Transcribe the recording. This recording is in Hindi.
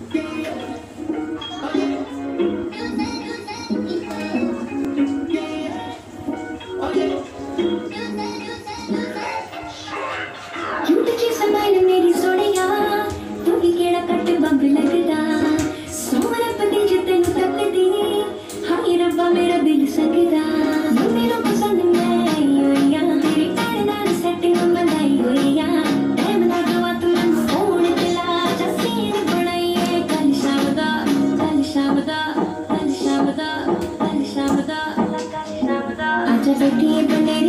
क्यूट जी स्माइल मेरी सोनिया तू ही केड़ा कट बंब लगदा सोहरा पति जे तेनू तकदी हाय रब्बा मेरा दिल सकदा मेरा पसंद मैं योया तेरी पैर नाल सेटिंग बनाई होया टाइम ना गवा तू मैनू फोन चला जा सीन बनाइए कल शाम दा कल शाम दा कल शाम दा कल शाम दा कल शाम दा आजा बैठिए बने